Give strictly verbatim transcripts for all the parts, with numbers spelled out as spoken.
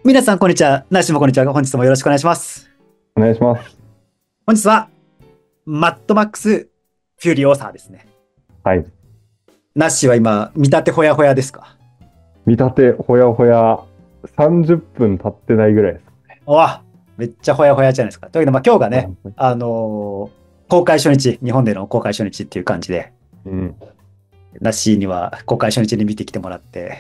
皆さん、こんにちは。ナイシもこんにちは。本日もよろしくお願いします。 お願いします。 本日は、マッドマックス・フューリーオーサーですね。 はい。 ナッシーは今、見立てほやほやですか？ 見立てほやほやさんじゅっぷん経ってないぐらいです。 おわ、めっちゃほやほやじゃないですか。というわけで、まあ、今日がね、 はい。 あのー公開初日、日本での公開初日っていう感じで、 うん。 ナッシーには公開初日に見てきてもらって、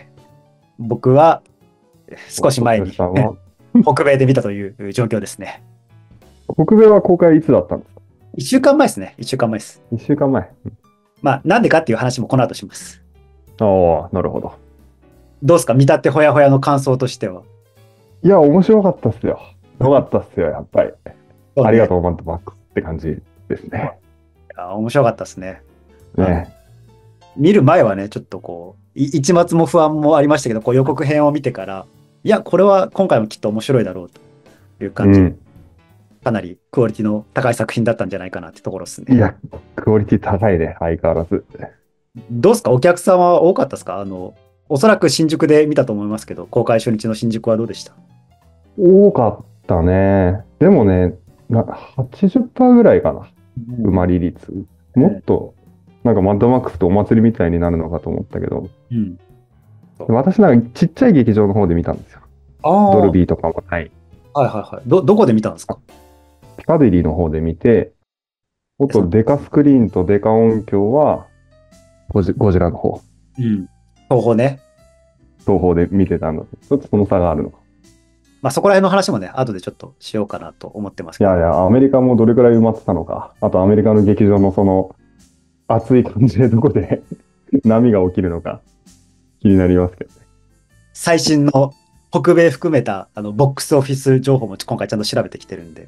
僕は少し前おにさんは、 北米で見たという状況ですね。 北米は公開いつだったんですか？ いっしゅうかんまえですね。いっしゅうかんまえです。 いっ 週間前。 まあ、なんでかっていう話もこの後します。 ああ、なるほど。 どうですか、見立てほやほやの感想としては。 いや、面白かったっすよ。よかったっすよ、やっぱり。 そうね。 ありがとう、マッドマックスって感じですね。 あ、面白かったですね。あの、 ね。 見る前はね、ちょっとこう、い一抹も不安もありましたけど、こう予告編を見てから、いや、これは今回もきっと面白いだろうという感じ、 うん。 かなりクオリティの高い作品だったんじゃないかなってところですね。 いや、クオリティ高いね、相変わらず。 どうですか、お客様は多かったですか？あの、おそらく新宿で見たと思いますけど、公開初日の新宿はどうでした？ 多かったね。でもね、なはちじゅっパーセントぐらいかな。埋まり率。もっえと、なんかマッドマックスとお祭りみたいになるのかと思ったけど、 うん。 私なんかちっちゃい劇場の方で見たんですよ。 ああ、はいドルビーとかもない。 はいはい。ど、どこで見たんですか？ ピカデリーの方で見て、もっえそのとデカスクリーンとデカ音響はゴジ、ゴジラの方、 うん。東宝ね。 東方で見てたので、ちょっとその差があるのか。 まあそこら辺の話もね、後でちょっとしようかなと思ってますけど。 いやいや、アメリカもどれくらい埋まってたのか。あとアメリカの劇場のその熱い感じでどこで波が起きるのか気になりますけどね。 最新の北米含めたあのボックスオフィス情報も今回ちゃんと調べてきてるんで。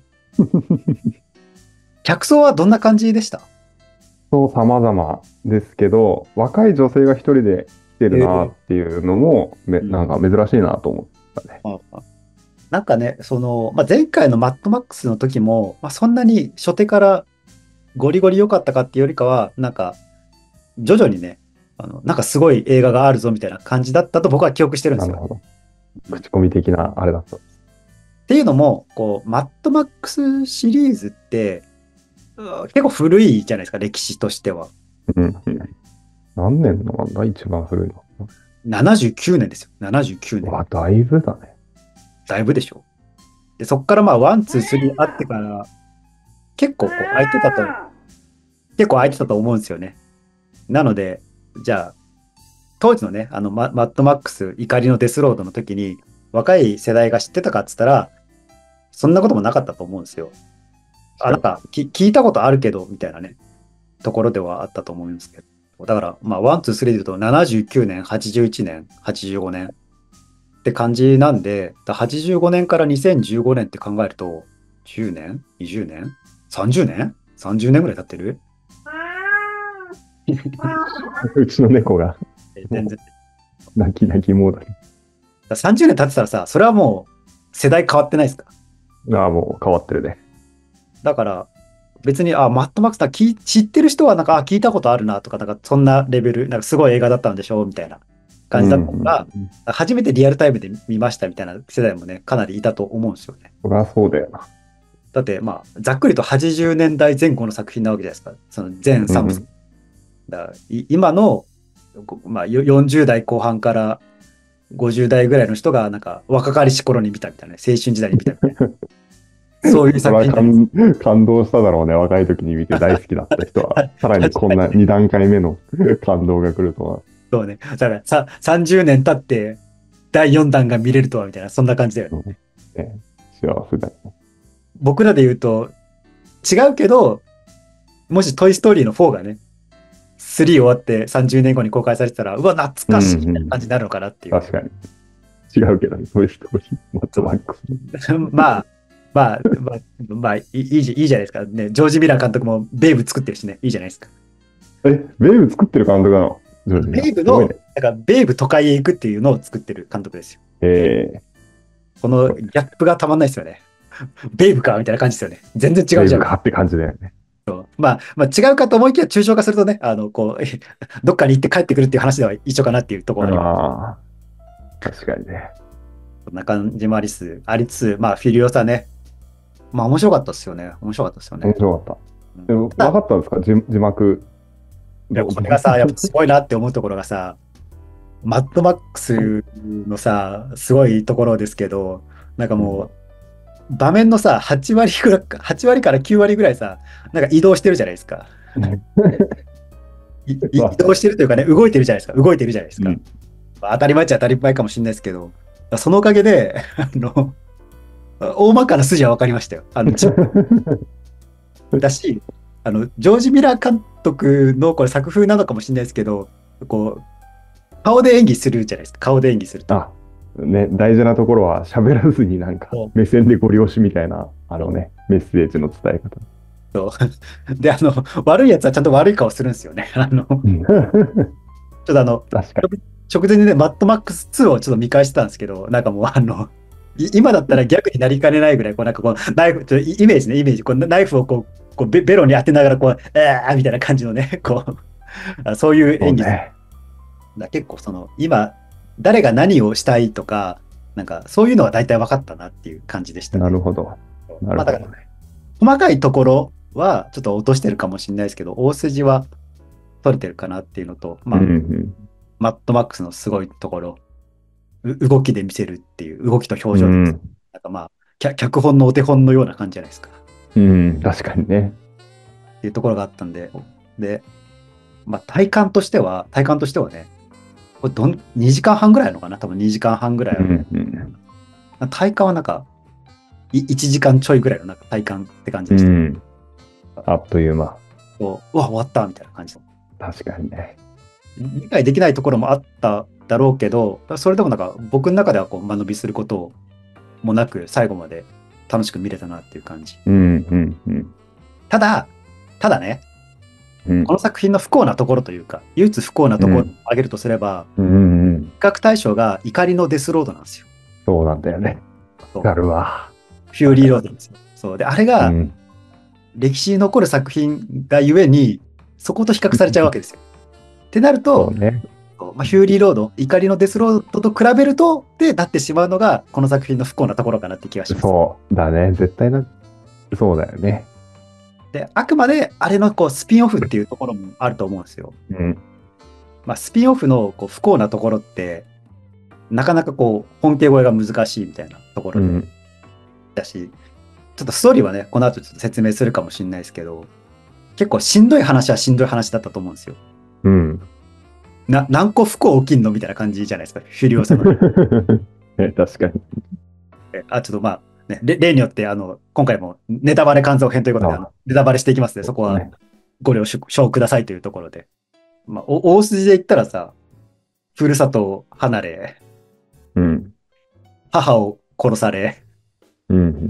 客層はどんな感じでした？ そう様々ですけど、若い女性が一人で来てるなっえーていうのも、め、 うん、 なんか珍しいなと思ったね。 ああなんかね、その、まあ、前回のマッドマックスの時も、まあ、そんなに初手からゴリゴリ良かったかっていうよりかは、なんか徐々にね、あの、なんかすごい映画があるぞみたいな感じだったと僕は記憶してるんですよ。 なるほど。 うんっ口コミ的なあれだった。 ていうのも、こう、マッドマックスシリーズって、うん結構古いじゃないですか、歴史としては。 うん。何年のなんだ一番古いの。 ななじゅうきゅうねんですよ。ななじゅうきゅうねん。 うわ、だいぶだね。 だいぶでしょ。で、そっからまあ、ワン、ツー、スリーあってから、結構こう、空いてたと、結構空いてたと思うんですよね。なので、じゃあ、当時のね、あのマ、マッドマックス怒りのデスロードの時に、若い世代が知ってたかっつったら、そんなこともなかったと思うんですよ。あ、なん確かか、き聞いたことあるけど、みたいなね、ところではあったと思うんですけど。だから、まあ、ワン、ツー、スリーで言うと、ななじゅうきゅうねん、はちじゅういちねん、はちじゅうごねんって感じなんで、だはちじゅうごねんからにせんじゅうごねんって考えると、じゅうねん ?にじゅう 年 ?さんじゅう 年 ?さんじゅう 年ぐらい経ってる？ に。うちの猫がもえ全然。 う泣き泣きモードに。 ださんじゅうねん経ってたらさ、それはもう世代変わってないですか？ ああ、もう変わってるね。 だから、別に、あ、マッドマックスだ、聞い知ってる人は、なんか、あ、聞いたことあるなとか、なんか、そんなレベル、なんか、すごい映画だったんでしょみたいな感じだっうん。 たのが、 うん。 初めてリアルタイムで見ましたみたいな世代もね、かなりいたと思うんですよね。 そりゃそうだよな。 だって、まあ、ざっくりとはちじゅうねんだいぜん後の作品なわけじゃないですか。その全さんぶ作。 うん。 だからい今の、ごまあ、よよんじゅう代後半からごじゅう代ぐらいの人が、なんか、若かりし頃に見たみたいなね、青春時代に見たみたいな、そういうそれは作品じゃないです感、感動しただろうね。若い時に見て大好きだった人は。 か。 さらにこんなに段階目の感動が来るとは。 そうね。だからさ、さんじゅうねん経ってだいよん弾が見れるとはみたいな、そんな感じだよね。 うん。ね、幸せだよね。 僕らで言うと、違うけど、もしトイ・ストーリーのフォーがね、スリー終わってさんじゅうねんごに公開されてたら、うわ、懐うかしいみたいなんうん。 感じになるのかなっていう。 確かに。違うけどね。そういうストーリー。マッそう。 ドマックス。 まあ、まあ、まあ、まあ、いいいいじいいじゃないですか。ね、ジョージ・ミラー監督もベイブ作ってるしね、いいじゃないですか。 え、ベイブ作ってる監督なの？ジョージ・ミラー。 ベイブの、 すごいね。 だからベイブ都会へ行くっていうのを作ってる監督ですよ。 えこのギャップがたまんないですよね。ベイブかみたいな感じですよね。全然ー、ベイ違うじゃん。 ブかって感じだよね。 まあ、まあ、違うかと思いきや、抽象化するとね、あの、こう、どっかに行って帰ってくるっていう話では一緒かなっていうところあります。 ああ、確かにね。 中島リスありつつ、まあ、フィリオサね。まあ、面白かったですよね。面白かったですよね。 面白かった。でも、分かったんですか字、字幕。 いや、これがさ、やっぱすごいなって思うところがさ、マッドマックスのさ、すごいところですけど、なんかもう、場面のさ、はち割ぐらい、はち割からきゅう割ぐらいさ、なんか移動してるじゃないですか。いい移動してるというかね、動いてるじゃないですか。動いてるじゃないですか。 うん、 まあ当たり前っちゃ当たり前かもしれないですけど、そのおかげで、あの、大まかな筋は分かりましたよ。あのだし、あの、ジョージ・ミラー監督のこれ作風なのかもしれないですけど、こう、顔で演技するじゃないですか。顔で演技すると。 あ、ね、大事なところは喋らずになんか目線でご了承みたいな、あのね、メッセージの伝え方。 で、あの、悪いやつはちゃんと悪い顔するんですよね。あの、ちょっとあの、 確かに。 直前にね、マッドマックスツーをちょっと見返してたんですけど、なんかもうあの、今だったら逆になりかねないぐらい、こうなんかこう、ナイフ、ちょイメージね、イメージ、こうナイフをこう、こうベベロに当てながら、こう、えーみたいな感じのね、こう、そういう演技、ね、だ結構その、今、誰が何をしたいとか、なんかそういうのは大体分かったなっていう感じでしたね。 なるほど。なるほどね。 まあ、細かいところはちょっと落としてるかもしれないですけど、大筋は取れてるかなっていうのと、まあ、うんうん、マッドマックスのすごいところ、動きで見せるっていう、動きと表情で、うん、なんかまあ、脚本のお手本のような感じじゃないですか。 うん、確かにね。 っていうところがあったんで、で、まあ、体感としては、体感としてはね、これどんにじかんはんぐらいのかな、多分にじかんはんぐらい、うんうん、体感はなんか、いちじかんちょいぐらいのなんか体感って感じでした。うん、 あっという間。 こう、うわ、終わったみたいな感じ。 確かにね。 理解できないところもあっただろうけど、それでもなんか僕の中ではこう間延びすることもなく最後まで楽しく見れたなっていう感じ。 うんうんうん、 ただ、ただね、うん、この作品の不幸なところというか、唯一不幸なところを挙げるとすれば、うんうんうん、比較対象が怒りのデスロードなんですよ。 そうなんだよね。わかるわ。 フューリーロードですよ。そうで、あれが、歴史に残る作品がゆえに、そこと比較されちゃうわけですよ。ってなると、ね、まあ、フューリーロード、怒りのデスロードと比べると、で、なってしまうのが、この作品の不幸なところかなって気がします。 そうだね。絶対な、そうだよね。 で、あくまで、あれのこうスピンオフっていうところもあると思うんですよ。うん。まあ、スピンオフのこう不幸なところって、なかなかこう、本家超えが難しいみたいなところで、うん、だし、ちょっとストーリーはね、この後ちょっと説明するかもしれないですけど、結構しんどい話はしんどい話だったと思うんですよ。 うん。 な、何個不幸起きんのみたいな感じじゃないですか、フィリオさんの。 え、確かに。 あ、ちょっとまあ、ね、例によって、あの、今回もネタバレ感想編ということで、あのネタバレしていきますので、そこはご了承くださいというところで。まあ、大筋で言ったらさ、ふるさとを離れ、 うん、 母を殺され、 うん、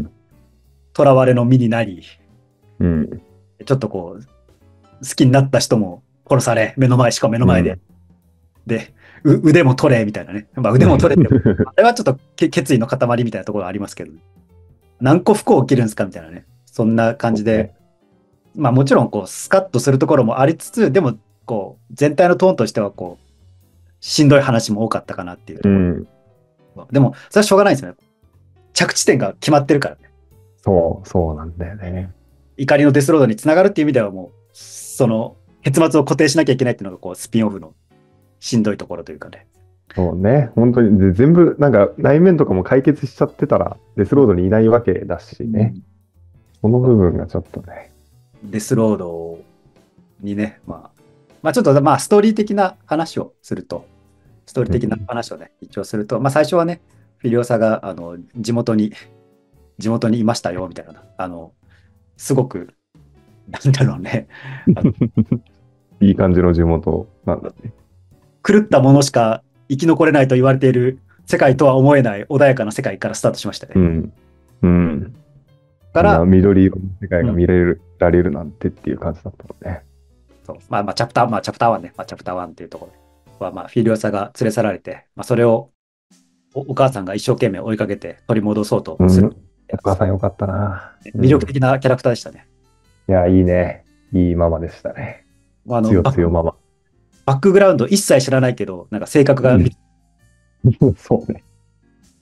囚われの身になり、 うん、 ちょっとこう、好きになった人も殺され、目の前、しかも目の前で。うん、で、腕も取れ、みたいなね。まあ、腕も取れって、あれはちょっと決意の塊みたいなところがありますけど、ね、何個不幸起きるんですかみたいなね。そんな感じで、まあもちろん、こう、スカッとするところもありつつ、でも、こう、全体のトーンとしては、こう、しんどい話も多かったかなっていうところ。うん、でも、それはしょうがないですよね。着地点が決まってるからね。 そう、そうなんだよね。 怒りのデスロードにつながるっていう意味では、もう、その、結末を固定しなきゃいけないっていうのが、こう、スピンオフのしんどいところというかね。 そうね、本当に、全部、なんか、内面とかも解決しちゃってたら、デスロードにいないわけだしね。うん、この部分がちょっとね。 デスロードにね、まあ、まあちょっと、まあストーリー的な話をすると、ストーリー的な話をね、うん、一応すると、まあ最初はね、フィリオサが、あの、地元に、地元にいましたよ、みたいな、あの、すごく、なんだろうね。 いい感じの地元なんだね。 狂ったものしか生き残れないと言われている世界とは思えない穏やかな世界からスタートしましたね。 うん。うん。から緑色の世界が見れる、うん、られるなんてっていう感じだったもんね。 そう。まあまあ、チャプター、まあチャプターワンね。まあチャプターワンっていうところは、まあフィリオサが連れ去られて、まあそれをお、お母さんが一生懸命追いかけて取り戻そうとする。うん、 お母さんよかったな。 魅力的なキャラクターでしたね。 うん、いや、いいね。いいママでしたね。あの強強ママ。 バックグラウンド一切知らないけど、なんか性格が、うん、 そうね。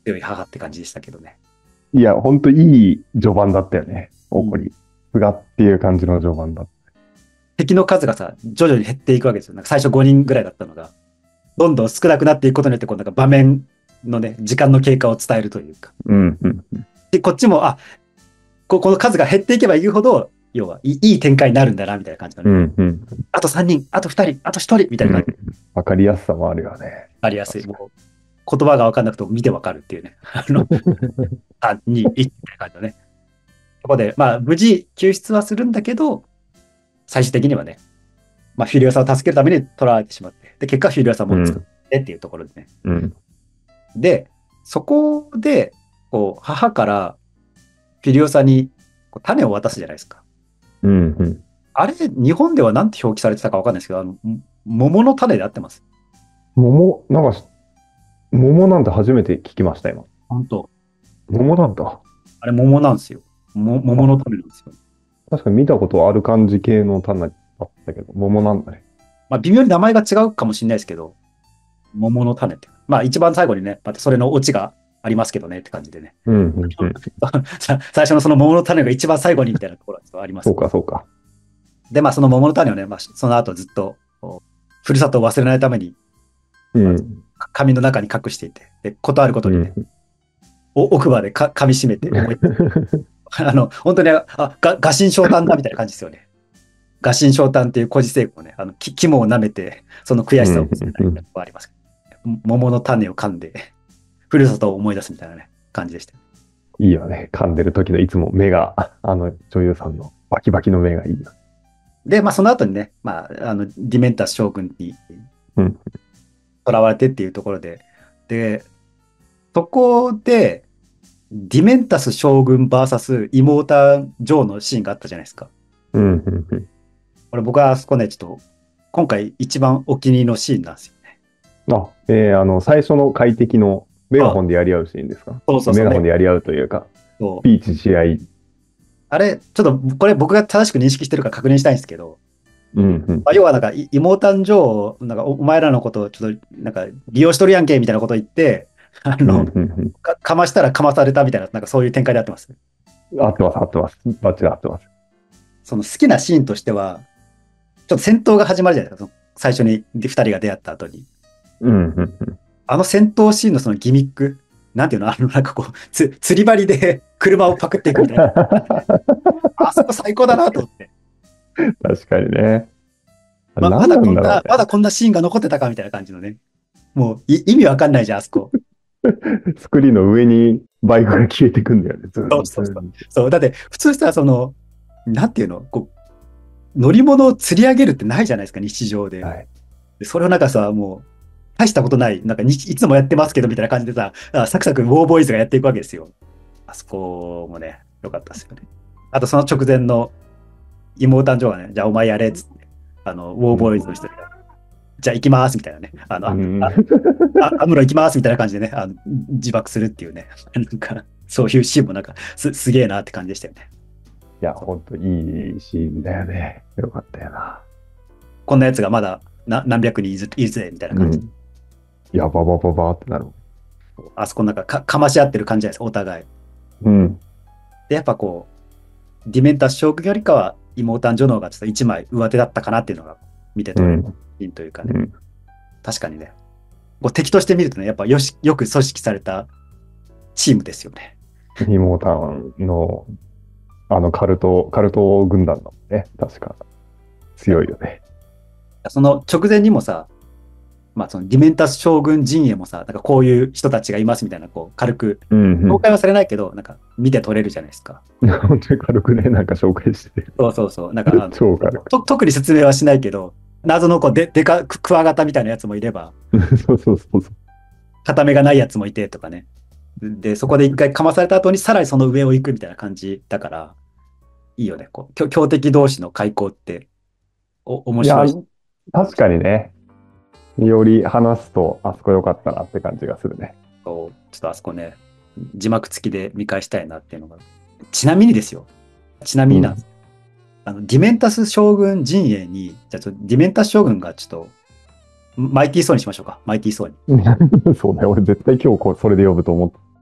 強い母って感じでしたけどね。 いや、ほんといい序盤だったよね。おこり。すがっていう感じの序盤だった。 敵の数がさ、徐々に減っていくわけですよ。なんか最初ごにんぐらいだったのが、どんどん少なくなっていくことによって、こうなんか場面のね、時間の経過を伝えるというか。 うんうん。 で、こっちも、あ、ここの数が減っていけばいくほど、要はいいいい展開になるんだな、みたいな感じのね。 うんうん。 あとさんにん、あとふたり、あとひとりみたいな感じ。 わかりやすさもあるよね。 ありやすい。もう言葉が分かんなくても見て分かるっていうね。あの、さん、に、いちみたいな感じのね。そこで、まあ、無事救出はするんだけど、最終的にはね、まあ、フィリオサを助けるために捕らえてしまって、で、結果フィリオサも作ってっていうところでね。 うん。 で、そこで、こう、母からフィリオサにこう種を渡すじゃないですか。 うんうん。 あれ、日本ではなんて表記されてたか分かんないですけど、あの、桃の種で合ってます。 桃、なんか、桃なんて初めて聞きました、今。 本当。 桃なんだ。 あれ、桃なんですよ。も桃の種なんですよ。 確かに見たことある感じ系の種だったけど、桃なんだね。 まあ、微妙に名前が違うかもしれないですけど、桃の種って。まあ、一番最後にね、またそれのオチがありますけどねって感じでね。 うんうんうん。 最初のその桃の種が一番最後にみたいなところがあります。 そうか、そうか。 で、まあ、その桃の種をね、まあ、その後ずっと、ふるさとを忘れないために、 うん。 紙の中に隠していて、で、ことあることにね、 うん、 お奥歯でか噛み締めて、あの、本当に、あ、が、臥薪嘗胆だみたいな感じですよね。臥薪嘗胆っていう古事成語をね、あの、き肝を舐めて、その悔しさを見せたりとかありますけど、桃の種を噛んで、ふるさとを思い出すみたいなね、感じでした。 いいよね。噛んでる時のいつも目が、あの女優さんのバキバキの目がいいよ。 で、まあ、その後にね、まあ、あの、ディメンタス将軍にうん。 囚われてっていうところで、で、そこで、ディメンタス将軍 ブイエス 妹ジョーのシーンがあったじゃないですか。 うんうんうん。 これ僕はあそこね、ちょっと、今回一番お気に入りのシーンなんですよね。 あ、えー、あの、最初の快適のメガホンでやり合うシーンですか？ そうそうそう。 メガホンでやり合うというか、 そうピーチ試合。 あれ、ちょっとこれ僕が正しく認識してるか確認したいんですけど、 うんうん。 まあ、要はなんか、い妹誕生、なんかおお前らのことをちょっと、なんか利用しとるやんけみたいなこと言って、あうんの、 うんうん。 か、かましたらかまされたみたいな、なんかそういう展開であってます。 合ってます、合ってます。バッチリ合ってます。 その好きなシーンとしては、ちょっと戦闘が始まるじゃないですか。その最初に二人が出会った後に。 うんうんうん。 あの戦闘シーンのそのギミック、なんていうの、あの、なんかこう、つ、釣り針で車をパクっていくみたいな。あそこ最高だなと思って。 確かにね。 ま、ま何だこんな、 なんだろうね。 まだこんなシーンが残ってたかみたいな感じのね。もうい意味わかんないじゃん、あそこ。 スクリーンの上にバイクが消えてくんだよね。ずそうそうそう。そう、だって普通さ、その、なんていうの、こう、乗り物を釣り上げるってないじゃないですか、日常で。 はい、 でそれをなんかさ、もう、大したことない、なんかにいつもやってますけどみたいな感じでさ、あサクサクウォーボーイズがやっていくわけですよ。あそこもね、良かったですよね。あとその直前の妹誕生がね、じゃあお前やれっつって、あの、ウォーボーイズの人が、じゃあ行きますみたいなね、あの、 うん、 ああアムロ行きますみたいな感じでね、あの自爆するっていうね、なんか、そういうシーンもなんかす、すげえなって感じでしたよね。 いや、ほんといいシーンだよね。よかったよな。 こんなやつがまだな何百人いるいるぜみたいな感じ。 うん、いや、ババババってなる。 あそこなんかかかまし合ってる感じじゃないですか、お互い。 うん。 で、やっぱこう、ディメンタス将軍よりかは妹誕生の方がちょっと一枚上手だったかなっていうのが見て取れるシーンというかね。 うん、 確かにね。こう敵として見るとね、やっぱよし、よく組織されたチームですよね。 妹の、あのカルト、カルト軍団のね、確か強いよね。 その直前にもさ、まあそのディメンタス将軍陣営もさ、なんかこういう人たちがいますみたいな、こう軽く、紹介はされないけど、なんか見て取れるじゃないですか。 本当に軽くね、なんか紹介してる。 そうそうそう。なんか超軽く。 と特に説明はしないけど、謎のこうででかクワガタみたいなやつもいれば、 そうそうそうそう。 片目がないやつもいてとかね。で、そこで一回かまされた後にさらにその上を行くみたいな感じだから、いいよね。こう強敵同士の開口ってお面白いし。 いや、確かにね。より話すと、あそこ良かったなって感じがするね。 そうちょっとあそこね、字幕付きで見返したいなっていうのが。ちなみにですよ。ちなみになんです、うん、あのディメンタス将軍陣営に、じゃあちょっとディメンタス将軍がちょっと、マイティーソーにしましょうか。マイティーソーに。 そうね、俺絶対今日こうそれで呼ぶと思った。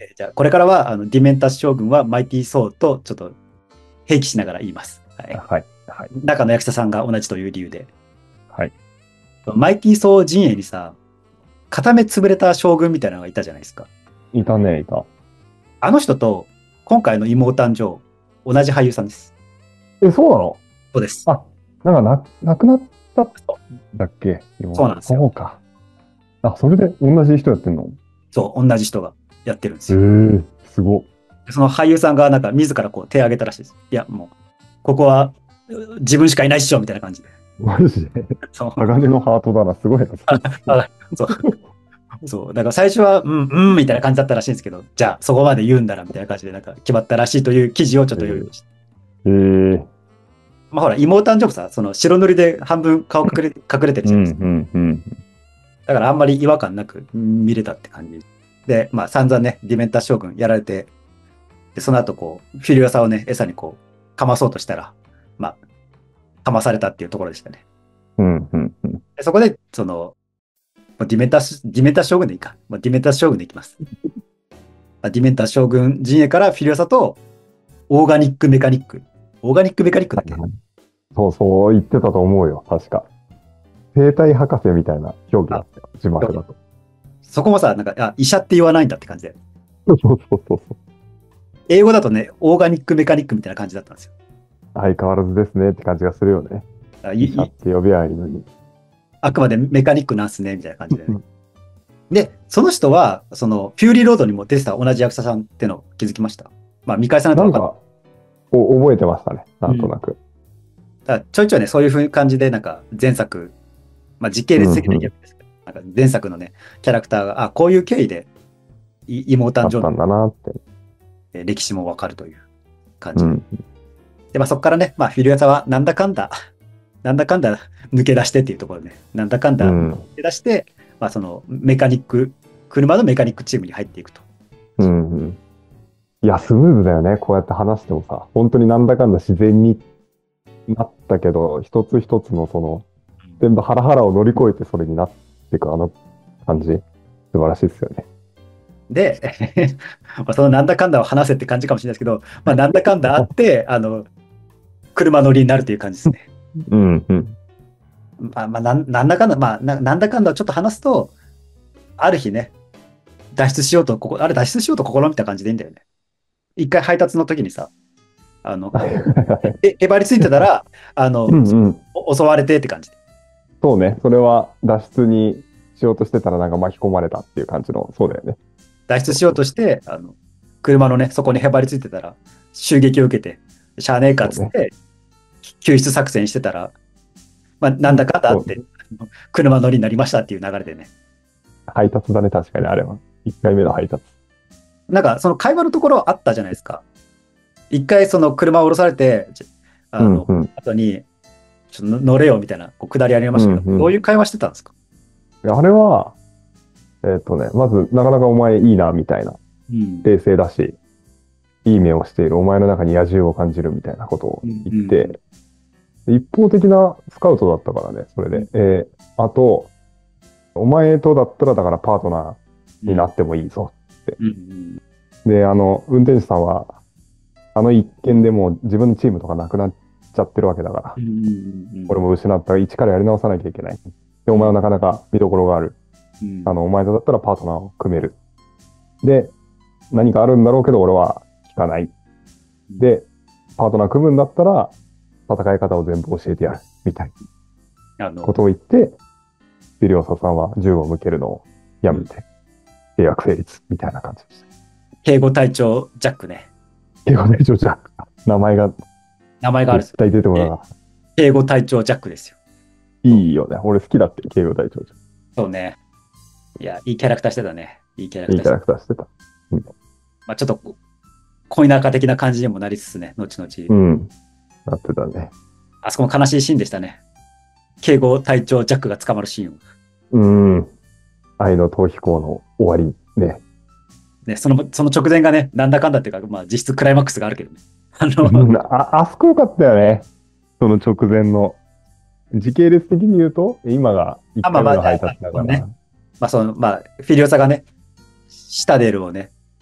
えーじゃあ、これからは、あの、ディメンタス将軍はマイティー・ソーとちょっと併記しながら言います。はい。 はい。はい。 中の役者さんが同じという理由で。 はい。 マイティー・ソー陣営にさ、片目潰れた将軍みたいなのがいたじゃないですか。 いたね、いた。 あの人と、今回の妹誕生、同じ俳優さんです。 え、そうなの？ そうです。 あ、なんかな、亡くなったんだっけ？ そうなんですよ。 そうか。あ、それで同じ人やってんの？ そう、同じ人がやってるんですええよ。 ー、すご。 その俳優さんがなんか自らこう手を挙げたらしいです。いや、もう、ここはう自分しかいないっしょみたいな感じで。 マジでそう。 鋼のハートだな、すごいな。 あそう。そう。だから最初は、うん、うん、みたいな感じだったらしいんですけど、じゃあそこまで言うんだな、みたいな感じでなんか決まったらしいという記事をちょっと読みました。 えー、 まあほら、妹誕生日さ、その白塗りで半分顔隠れ隠れてるうん、 じゃないですか。 うん、うん。 だからあんまり違和感なく見れたって感じ。で、まあ散々ね、ディメンタス将軍やられて、で、その後こう、フィリオサをね、餌にこう、かまそうとしたら、まあ、かまされたっていうところでしたね。 うん、うん、うん。 でそこで、その、まあディメンタス、ディメンタス将軍でいいか。まあ、ディメンタス将軍でいきます。まあディメンタス将軍陣営からフィリオサと、オーガニックメカニック。オーガニックメカニックだっけ？ そうそう言ってたと思うよ、確か。生体博士みたいな表記だったよ、字幕だと。 そこもさ、なんか、あ、医者って言わないんだって感じで。 そうそうそうそう。 英語だとね、オーガニックメカニックみたいな感じだったんですよ。 相変わらずですねって感じがするよね。 あい医者って呼びゃいいのに。 あくまでメカニックなんすね、みたいな感じで、ね。 うんで、その人は、その、フューリーロードにも出てた同じ役者さんってのを気づきました。まあ、見返さないと分かんない。 なんか、お覚えてましたね、なんとなく。 だからちょいちょいね、そういう風感じで、なんか前作、まあ時系列的な逆ですけど、なんか前作のね、キャラクターが、あ、こういう経緯でい妹誕生あったんだなって。 の歴史もわかるという感じで。 うん。 で、まあそこからね、まあフィルヤサはなんだかんだ、なんだかんだ抜け出してっていうところでね、なんだかんだうん抜け出して、まあそのメカニック、車のメカニックチームに入っていくと。 うんうん。いや、スムーズだよね。こうやって話してもさ、本当になんだかんだ自然になったけど、一つ一つのその、全部ハラハラを乗り越えてそれになっていくあの感じ、素晴らしいですよね。 で、まあそのなんだかんだを話せって感じかもしれないですけど、まあなんだかんだあって、あの、車乗りになるという感じですね。 うんうん。 まあ、まあ、なんなんだかんだ、まあな、なんだかんだちょっと話すと、ある日ね、脱出しようと、ここ、あれ脱出しようと試みた感じでいいんだよね。一回配達の時にさ、あの、え、へばりついてたら、あの、 うんうん。 お襲われてって感じで。 そうね。それは脱出にしようとしてたらなんか巻き込まれたっていう感じの、そうだよね。 脱出しようとして、あの、車のね、そこにへばりついてたら、襲撃を受けて、しゃあねえかっつって、救出作戦してたら、まあ、なんだかんだあって、車乗りになりましたっていう流れでね。 配達だね、確かにあれは。いっかいめの配達。 なんか、その会話のところあったじゃないですか。一回、その車を降ろされて、あの、 うんうん、 後に、ちょっと乗れよみたいな、こう下りありましたけど、 うんうん、 どういう会話してたんですか？ あれは、えっとね、まず、なかなかお前いいな、みたいな。 うん、 冷静だし、いい目をしている、お前の中に野獣を感じるみたいなことを言って、うん、一方的なスカウトだったからね、それで。うん、えー、あと、お前とだったらだからパートナーになってもいいぞって。うんうんうん、で、あの、運転手さんは、あの一件でもう自分のチームとかなくなっちゃってるわけだから、うんうんうん、俺も失った一からやり直さなきゃいけない。で、お前はなかなか見どころがある。うん、あの、お前とだったらパートナーを組める。で、何かあるんだろうけど俺は聞かない。で、パートナー組むんだったら戦い方を全部教えてやる。みたいなことを言って、ビリオサさんは銃を向けるのをやめて、契約成立みたいな感じでした。 警護隊長ジャックね。 警護隊長ジャック。名前が、 名前がある。 絶対出てこなかった。 警護隊長ジャックですよ。 いいよね。俺好きだって、警護隊長ジャック。 そうね。いや、いいキャラクターしてたね。いいキャラクターしてた。 いいキャラクターしてた。 うん、まあちょっと、恋仲的な感じにもなりつつね、後々。 うん。なってたね。 あそこも悲しいシーンでしたね。警護隊長ジャックが捕まるシーンを。 うん。愛の逃避行の終わりね。 ね、その、その直前がね、なんだかんだっていうか、まあ実質クライマックスがあるけどね。あの、 あ、あそこよかったよね。その直前の。時系列的に言うと、今がいっかいめの配達だから。 まあ、その、まあ、フィリオサがね、シタデルをね、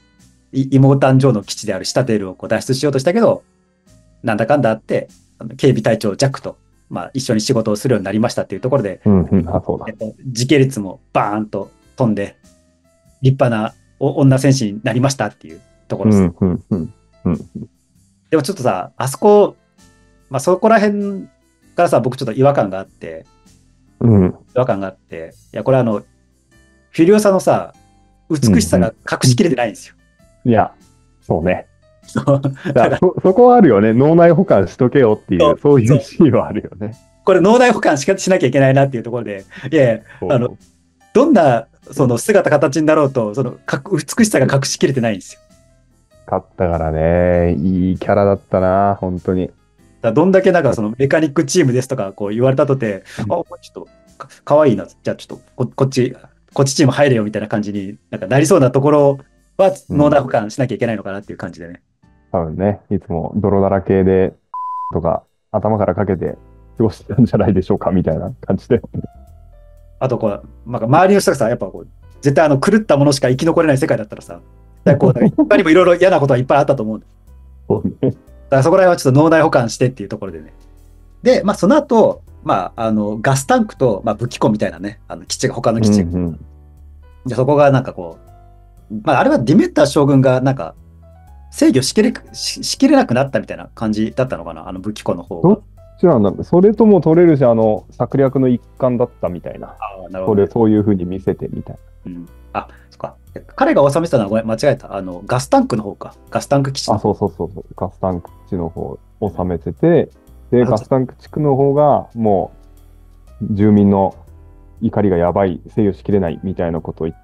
い妹誕生の基地であるシタデルをこう脱出しようとしたけど、なんだかんだあって、あの警備隊長ジャックと、まあ、一緒に仕事をするようになりましたっていうところで、 うんうん、あ、そうだ。 えっと、時系列もバーンと飛んで、立派なお女戦士になりましたっていうところです。 うんうんうんうん。 でもちょっとさ、あそこ、まあ、そこら辺からさ、僕ちょっと違和感があって、 うん。 違和感があって、いや、これあの、フィリオサのさ、美しさが隠しきれてないんですよ。 いや、そうね。 そうだからそ、そこはあるよね。脳内保管しとけよっていう、 そうそういうシーンはあるよね。 これ脳内保管しかしなきゃいけないなっていうところで、いやいや、 そうあの、どんなその姿形になろうと、そのか美しさが隠しきれてないんですよ。 勝ったからね、いいキャラだったな、本当に。 だからどんだけなんかそのメカニックチームですとかこう言われたとて、あ、お前ちょっとかかわいいな、じゃあちょっとここっち、こっちチーム入れよみたいな感じになんかなりそうなところは脳内保管しなきゃいけないのかなっていう感じでね。 多分ね、いつも泥だらけで、とか、頭からかけて過ごしてたんじゃないでしょうか、みたいな感じで。 あとこう、なんか周りの人がさ、やっぱこう、絶対あの狂ったものしか生き残れない世界だったらさ、だこう他にもいろいろ嫌なことはいっぱいあったと思うんだ。 そうね。 だからそこら辺はちょっと脳内保管してっていうところでね。で、まあその後、まああのガスタンクと、まあ、武器庫みたいなね、あの基地が、他の基地が、 うんうん、 でそこがなんかこう、まああれはディメッター将軍がなんか制御しきれししきれなくなったみたいな感じだったのかな、あの武器庫の方が。 どっちなんだろう。それとも取れるし、あの、策略の一環だったみたいな。 ああ、なるほど、ね。 それ、そういうふうに見せてみたいうん、あ、そっか。彼が収めてたのはごめん間違えた。あのガスタンクの方か。ガスタンク基地の。 な。あ、そうそうそうそう。ガスタンク地の方を収めてて、で、ガスタンク地区の方が、もう、住民の怒りがやばい、制御しきれないみたいなことを言って、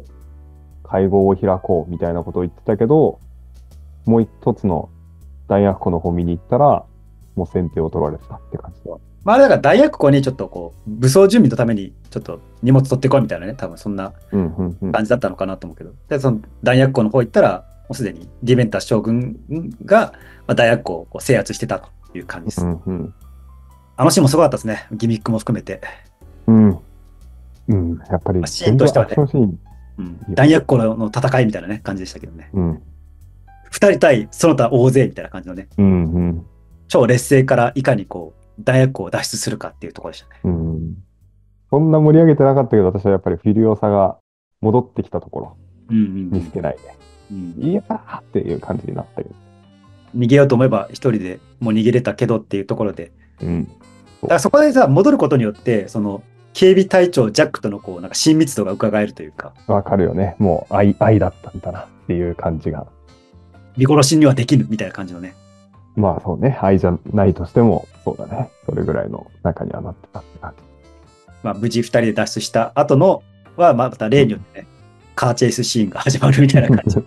会合を開こうみたいなことを言ってたけど、もう一つの弾薬庫の方見に行ったら、もう先手を取られてたって感じだ。 まあ、だから弾薬庫にちょっとこう、武装準備のためにちょっと荷物取ってこいみたいなね、多分そんな感じだったのかなと思うけど、うんうんうん、で、その弾薬庫の方行ったら、もうすでにディベンタス将軍が、まあ、弾薬庫をこう制圧してたという感じです。 うんうん、 あのシーンもすごかったですね、ギミックも含めて。 うん。うん、やっぱり、 まあ、シーンとしてはね、 うんうん、弾薬庫の戦いみたいなね、感じでしたけどね。 うん、 ふたり対その他大勢みたいな感じのね、 うんうん、 超劣勢からいかにこう、弾薬庫を脱出するかっていうところでしたね。 うん。そんな盛り上げてなかったけど、私はやっぱりフィリオサが戻ってきたところ、見捨てないで、うんうん、いやーっていう感じになったけど。 逃げようと思えば一人でもう逃げれたけどっていうところで、 うん、 だからそこでさ、戻ることによって、その警備隊長ジャックとのこうなんか親密度が伺えるというか。 わかるよね。もう愛、愛だったんだなっていう感じが。 見殺しにはできぬみたいな感じのね。 まあそうね、愛じゃないとしても、そうだね。それぐらいの中にはなってたって感じ。 まあ無事ふたりで脱出した後のは、また例によってね、うん、カーチェイスシーンが始まるみたいな感じ。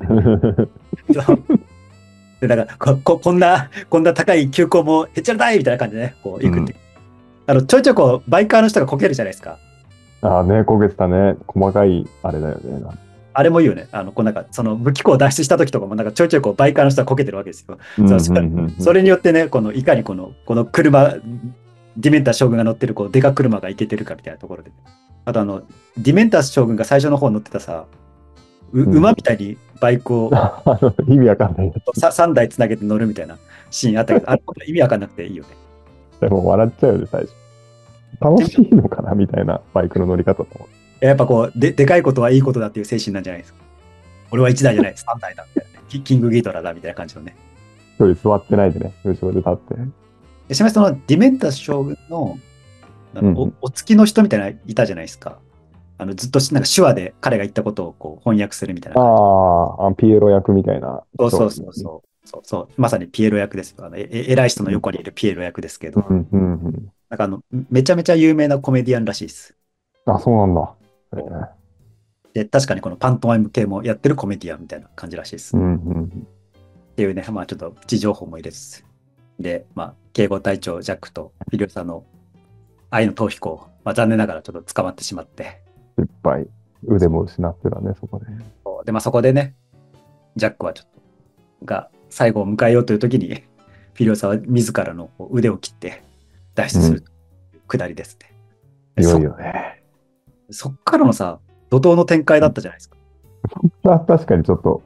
でだからこここんなこんな高い急行もへっちゃらだいみたいな感じでね、こう行くって、うん、あのちょいちょいこうバイカーの人がこけるじゃないですか。 ああね、こけてたね。細かいあれだよね。 あれもいいよね。あのこうなんかその武器庫を脱出した時とかもなんかちょいちょいこうバイカーの人がこけてるわけですよ。それによってね、このいかにこのこの車ディメンタス将軍が乗ってるこうデカ車がいけてるかみたいなところで、あとあのディメンタス将軍が最初の方乗ってたさ、う、うん、馬みたいにバイクを意味わかんないささんだいつなげて乗るみたいなシーンあったけど、あれ意味わかんなくていいよね。 でも笑っちゃうよね、最初。楽しいのかなみたいなバイクの乗り方と思って。 やっぱこうで、でかいことはいいことだっていう精神なんじゃないですか。俺はいちだいじゃない、さんだいだみたいな、ね。キングギトラだみたいな感じのね。 一人座ってないでね、後ろで立って。 でちなみにそのディメンタス将軍の、うん、お, お付きの人みたいないたじゃないですか。あのずっとなんか手話で彼が言ったことをこう翻訳するみたいな。 ああ、ピエロ役みたいな。 そうそうそうそう。そうそうまさにピエロ役ですよ。あのえ偉い人の横にいるピエロ役ですけど、 うんうんうん、 なんかあのめちゃめちゃ有名なコメディアンらしいです。 あ、そうなんだ。えー、で確かにこのパントマイム系もやってるコメディアンみたいな感じらしいです。 うんうん、 っていうね、まあちょっとプチ情報も入れつつ。で、まあ警護隊長ジャックとフィリオサの愛の逃避行、まあ、残念ながらちょっと捕まってしまって。 失敗。腕も失ってたね、そこで。 で、まあそこでね、ジャックはちょっと、が最後を迎えようという時に、フィリオサは自らの腕を切って脱出するくだりですね。 いよいよね。 そっからのさ、怒涛の展開だったじゃないですか。 確かにちょっと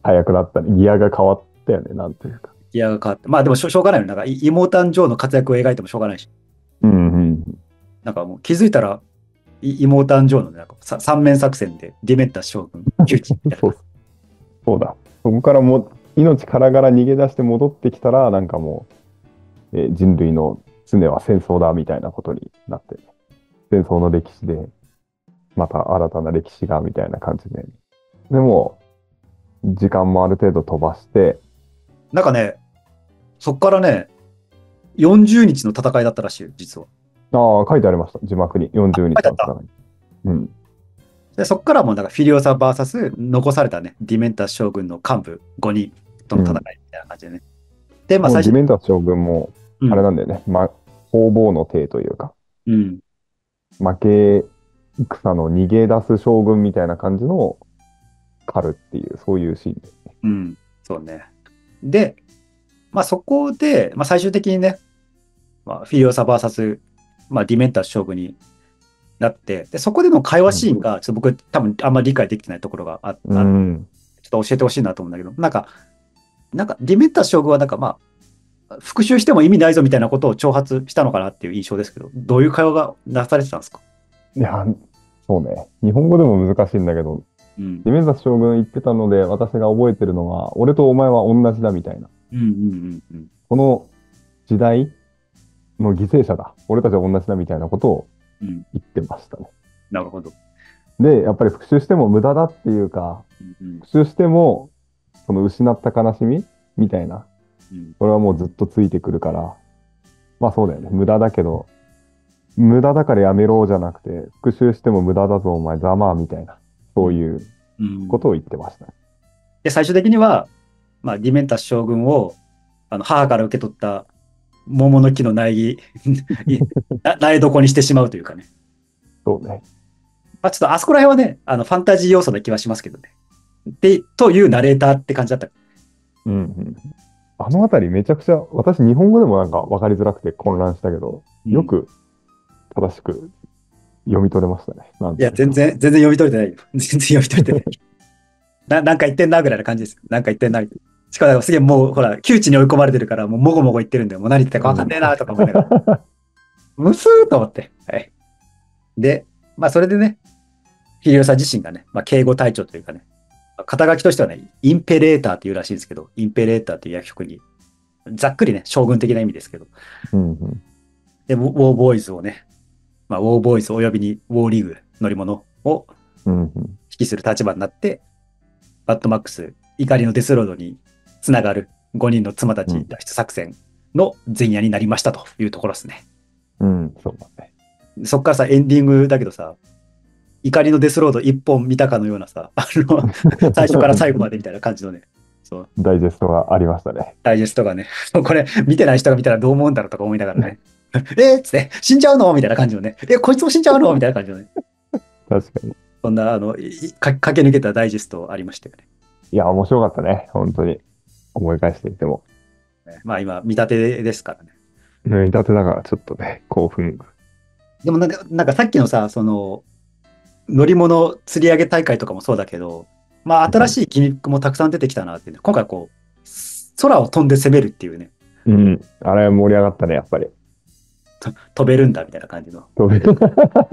速くなったり、ギアが変わったよね、なんというか。 ギアが変わって。まあでもしょしょうがないよ。なんか、い妹誕生の活躍を描いてもしょうがないし。 うんうん。 なんかもう気づいたら、い妹誕生の、ね、なんかさ三面作戦で、ディメンタス将軍、窮地みたいな。 そう、そうだ。そこからも命からがら逃げ出して戻ってきたら、なんかもう、えー人類の常は戦争だみたいなことになって、戦争の歴史で、また新たな歴史がみたいな感じで。でも、時間もある程度飛ばして、 なんかね、そっからね、よんじゅうにちの戦いだったらしいよ、実は。 ああ、書いてありました。字幕に。よんじゅうにち書いてあった。 の戦い。うん。 で、そっからもうなんかフィリオサ ブイエス 残されたね、ディメンタス将軍の幹部ごにんとの戦いみたいな感じでね。で、まあもうディ最初、 メンタス将軍も、 うん、 あれなんだよね。ま、方々の体というか、 うん、 負け戦の逃げ出す将軍みたいな感じの狩るっていう、そういうシーンですね。 うん、そうね。で、まあそこで、まあ最終的にね、まあ、フィリオサ ブイエス、まあディメンタス将軍になって、で、そこでの会話シーンが、ちょっと僕多分あんまり理解できてないところがあうある。 ん。 ちょっと教えてほしいなと思うんだけど、なんか、なんかディメンタス将軍はなんかまあ、復讐しても意味ないぞみたいなことを挑発したのかなっていう印象ですけど、どういう会話がなされてたんですか？ いや、そうね。日本語でも難しいんだけど、 うん。 ディメンタス将軍言ってたので、私が覚えてるのは、俺とお前は同じだみたいな。 うんうんうんうん。 この時代の犠牲者だ。俺たちは同じだみたいなことをうん、 言ってましたね。 なるほど。 で、やっぱり復讐しても無駄だっていうか、 うんうん復讐しても、その失った悲しみみたいな。 うん、 それはもうずっとついてくるから、まあそうだよね。無駄だけど、無駄だからやめろじゃなくて、復讐しても無駄だぞ、お前、ざまあみたいな、そういううんことを言ってましたね。 で、最終的には、まあ、ディメンタス将軍を、あの、母から受け取った桃の木の苗木、いな苗床にしてしまうというかね。 そうね。 まあ、ちょっとあそこら辺はね、あの、ファンタジー要素な気はしますけどね。で、というナレーターって感じだった。 うんうん。あのあたりめちゃくちゃ、私日本語でもなんか分かりづらくて混乱したけど、 うんよく正しく読み取れましたね。なんいや、 ていうか全然、全然読み取れてないよ。全然読み取れてない。な、なんか言ってんなぐらいな感じです。なんか言ってんな。しかも、すげえもう、ほら、窮地に追い込まれてるから、もう、もごもご言ってるんで、もう何言ってるか分かんねえな、とか思いながら。むすーと思って。はい。で、まあ、それでね、フィリオサ自身がね、まあ、警護隊長というかね、肩書きとしてはね、インペレーターっていうらしいんですけど、インペレーターっていう役職に、ざっくりね、将軍的な意味ですけど、 うんうん。 で、ウォーボーイズをね、まあ、ウォーボーイズおよびにウォーリーグ乗り物をうんうん。 指揮する立場になって、バッドマックス、怒りのデスロードにつながるごにんの妻たち脱出作戦の前夜になりましたというところですね。 うん、そうだね。 そっからさ、エンディングだけどさ、怒りのデスロード一本見たかのようなさ、あの、最初から最後までみたいな感じのね、そう、 ダイジェストがありましたね。 ダイジェストがね、これ見てない人が見たらどう思うんだろうとか思いながらね、えーっつって、死んじゃうのみたいな感じのね、え、こいつも死んじゃうのみたいな感じのね、 確かに。 そんな、あの、いか駆け抜けたダイジェストありましたよね。 いや、面白かったね。本当に。思い返していても。 まあ今、見立てですからね。 見立てだからちょっとね、興奮。 でもなんか、なんかさっきのさ、その、乗り物釣り上げ大会とかもそうだけど、まあ新しいギミックもたくさん出てきたなってね、今回こう、空を飛んで攻めるっていうね、 うん。あれ盛り上がったね、やっぱり。 と飛べるんだみたいな感じの。 飛べる。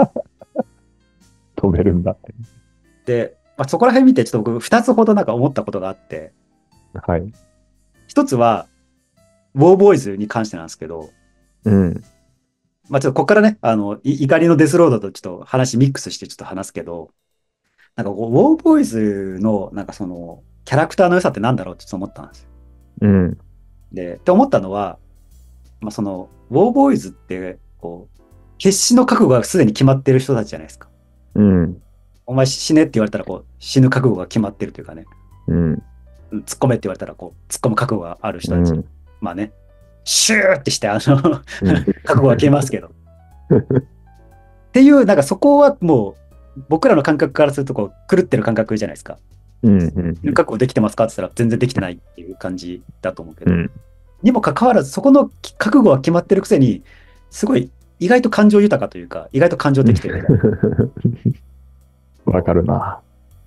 飛べるんだって。 で、まあ、そこら辺見てちょっと僕ふたつほどなんか思ったことがあって、 はい。 一つは、ウォーボーイズに関してなんですけど、 うん。 まあちょっとここからね、あの、い怒りのデスロードとちょっと話ミックスしてちょっと話すけど、なんかこう、ウォーボーイズのなんかその、キャラクターの良さってなんだろうってちょっと思ったんですよ。 うん。 で、って思ったのは、まあその、ウォーボーイズって、こう、決死の覚悟がすでに決まってる人たちじゃないですか。 うん。 お前死ねって言われたらこう、死ぬ覚悟が決まってるというかね、 うん。 突っ込めって言われたらこう、突っ込む覚悟がある人たち。 うん。 まあね、シューってして、あの、 うん覚悟が消えますけど。っていう、なんかそこはもう、僕らの感覚からするとこう、狂ってる感覚じゃないですか。 うん。うん。 覚悟できてますかって言ったら全然できてないっていう感じだと思うけど。 うん。 にもかかわらず、そこの覚悟は決まってるくせに、すごい意外と感情豊かというか、意外と感情できてる。 わかるな。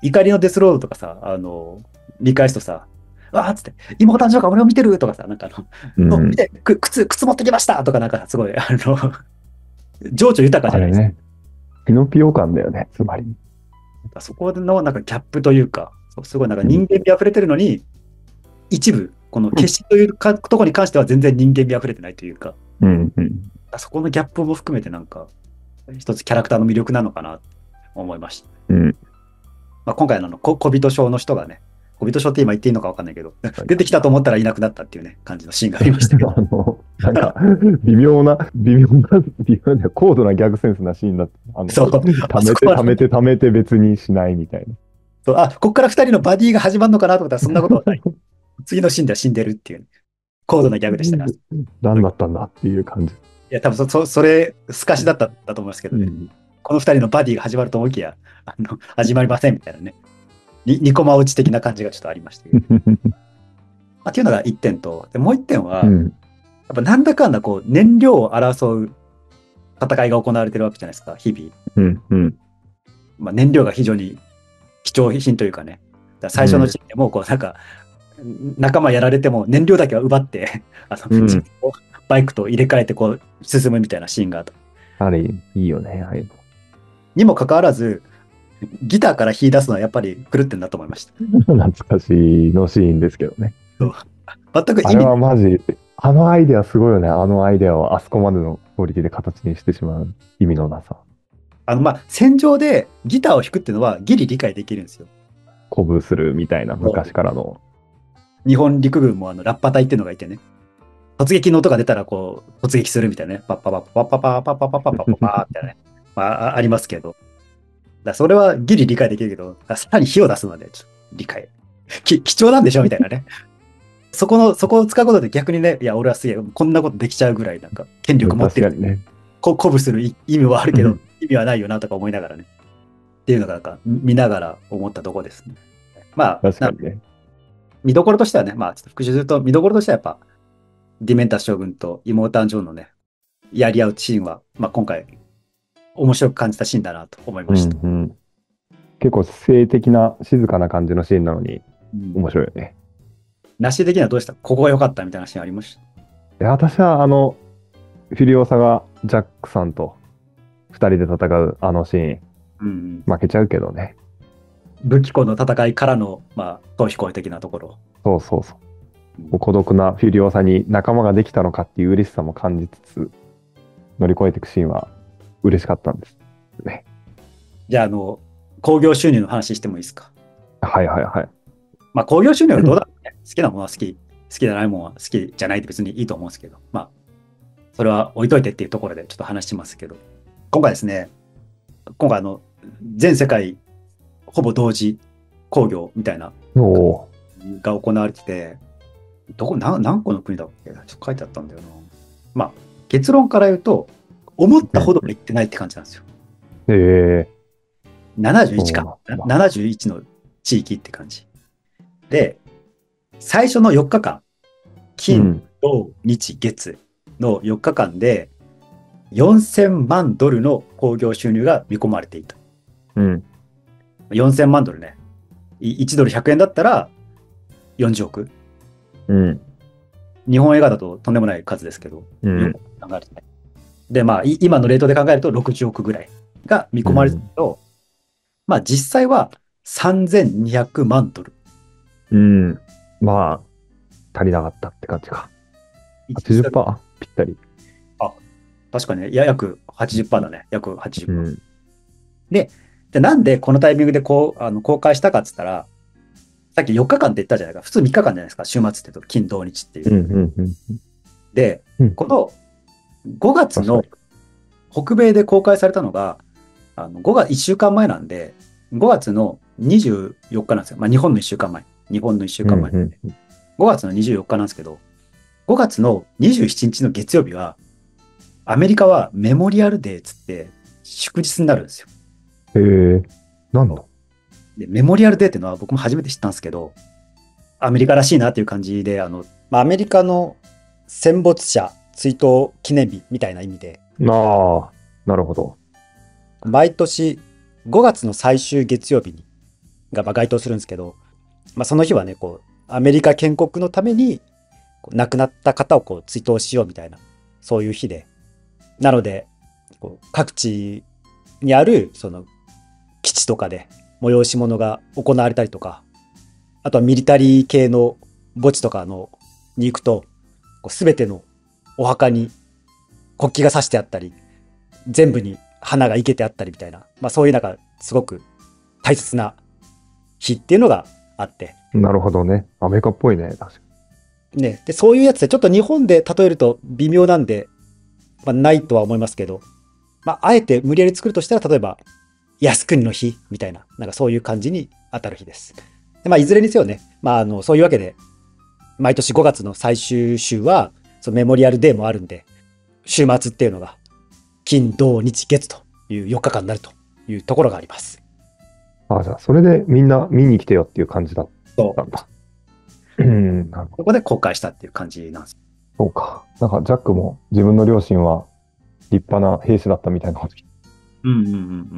怒りのデスロードとかさ、あの、見返すとさ、わーっつって、妹誕生日俺を見てるとかさ、なんかあの、 うん見て、く靴、靴持ってきましたとかなんかすごい、あの、情緒豊かじゃないですか。 あれね、ピノピオ感だよね、つまり。 そこのなんかギャップというか、そうすごいなんか人間味あふれてるのに、一部、この決死というか、ところに関しては全然人間味あふれてないというか、 うんうん。 そこのギャップも含めてなんか、一つキャラクターの魅力なのかなと思いました。 うん。 まあ、今回のあのこ小人症の人がね、小人症って今言っていいのか分かんないけど、出てきたと思ったらいなくなったっていうね、感じのシーンがありましたけど。 あの、なんか、微妙な、微妙な、微妙な、高度なギャグセンスなシーンだった。あの、 そう。 貯めて、貯めて、貯めて別にしないみたいな。 そうあ、ここからふたりのバディが始まるのかなと思ったらそんなことはない。次のシーンでは死んでるっていう、ね、高度なギャグでしたから。 何だったんだっていう感じ。 いや、多分そ、そそれ、透かしだったんだと思いますけどね。うん、このふたりのバディが始まると思いきや、あの始まりませんみたいなね。にニコマ落ち的な感じがちょっとありましたけど。まあ、っていうのがいってんと、でもういってんは、うん、やっぱなんだかんだこう燃料を争う戦いが行われてるわけじゃないですか、日々。うんうんまあ、燃料が非常に貴重品というかね。だから最初のシーンでもこうなんか、うん、仲間やられても燃料だけは奪ってあの、うん、自分をバイクと入れ替えてこう進むみたいなシーンがあった。 あれいいよね、あれ。 にもかかわらず、ギターから弾い出すのはやっぱり狂ってんだと思いました。 懐かしいのシーンですけどね。 そう全く意味あれはマジ、あのアイデアすごいよね。あのアイデアをあそこまでのクオリティで形にしてしまう意味のなさ。 あのまあ戦場でギターを弾くっていうのはギリ理解できるんですよ。 鼓舞するみたいな昔からの。 日本陸軍もあのラッパ隊っていうのがいてね。突撃の音が出たらこう突撃するみたいなね。パッパパッパッパッパッパッパッパッパッパッパッパッみたいなね。まあありますけど。だそれはギリ理解できるけど、さらに火を出すのでちょっと理解。き貴重なんでしょみたいなね。そこの、そこを使うことで逆にね、いや、俺はすげえ、こんなことできちゃうぐらい、なんか、権力持ってる。 ね、 こ鼓舞する意味はあるけど、意味はないよなとか思いながらね。っていうのが、なんか、見ながら思ったところですね。まあ、 確かにね。 見どころとしてはね、まあ、ちょっと復習すると、見どころとしてはやっぱ、ディメンタス将軍と妹誕生のね、やり合うシーンは、まあ、今回、面白く感じたシーンだなと思いました。 うんうん、結構性的な静かな感じのシーンなのに、面白いよね。 なし的にはどうしたここが良かったみたいなシーンありました？いや、私はあの、フィリオサがジャックさんとふたりで戦うあのシーン、うんうん、負けちゃうけどね。 武器庫の戦いからの、まあ、逃避行的なところ。 そうそうそう。うん、孤独なフィリオサに仲間ができたのかっていう嬉しさも感じつつ、乗り越えていくシーンは嬉しかったんですね。 じゃあ、あの、興行収入の話してもいいですか？ はいはいはい。 まあ、興行収入はどうだろうね。好きなものは好き、好きじゃないものは好きじゃないって別にいいと思うんですけど、まあ、それは置いといてっていうところでちょっと話しますけど、今回ですね、今回あの、全世界ほぼ同時興行みたいなのが行われてて、どこ、何、何個の国だっけ？ちょっと書いてあったんだよな。まあ、結論から言うと、思ったほどは言ってないって感じなんですよ。 へえ。 ななじゅういちか。ななじゅういちの地域って感じ。で、最初のよっかかん、金、土、日、月のよっかかんで、よんせんまんドルの興行収入が見込まれていた。 うん。 よんせんまんドルね。いちドルひゃくえんだったらよんじゅうおく。 うん。 日本映画だととんでもない数ですけど、 うん、 よく考えるとね。で、まあ、今のレートで考えるとろくじゅうおくぐらいが見込まれてるけど、うん、まあ実際はさんぜんにひゃくまんドル。 うん。まあ、足りなかったって感じか。はちじゅっパーセント ぴったり。 あ、確かに、ね、いや、約 はちじゅっパーセント だね。約 はちじゅっパーセント。うん、で、で、なんでこのタイミングでこうあの公開したかっつったら、さっきよっかかんって言ったじゃないか。普通みっかかんじゃないですか。週末って言うと、金土日っていう。 うんうんうん、 で、うん、このごがつの北米で公開されたのが、あのごがついっしゅうかんまえなんで、ごがつのにじゅうよっかなんですよ。まあ日本のいっしゅうかんまえ。日本のいっしゅうかんまえ、うんうんうん。ごがつのにじゅうよっかなんですけど、ごがつのにじゅうしちにちの月曜日は、アメリカはメモリアルデーっつって祝日になるんですよ。 へえ、なんだでメモリアルデーっていうのは僕も初めて知ったんですけど、アメリカらしいなっていう感じで、あの、まあ、アメリカの戦没者追悼記念日みたいな意味で。 ああ、なるほど。 毎年ごがつの最終月曜日にがまあ該当するんですけど、まあ、その日はね、こう、アメリカ建国のために、こう亡くなった方をこう追悼しようみたいな、そういう日で。なので、こう各地にある、その、基地とかで催し物が行われたりとか、あとはミリタリー系の墓地とかのに行くと、すべてのお墓に国旗が刺してあったり、全部に花が生けてあったりみたいな、まあそういうなんかすごく大切な日っていうのがあって。 なるほどね。アメリカっぽいね、確かに。ね、で、そういうやつでちょっと日本で例えると微妙なんで、まあないとは思いますけど、まああえて無理やり作るとしたら、例えば、靖国の日みたいな、なんかそういう感じに当たる日です。でまあいずれにせよね、まああの、そういうわけで、毎年ごがつの最終週は、そのメモリアルデーもあるんで、週末っていうのが、金、土、日、月というよっかかんになるというところがあります。 ああ、じゃあ、それでみんな見に来てよっていう感じだったんだ。うん、なるほど。 ここで公開したっていう感じなんです。 そうか。なんか、ジャックも自分の両親は立派な兵士だったみたいなこと聞いて。 うんうんうんうん。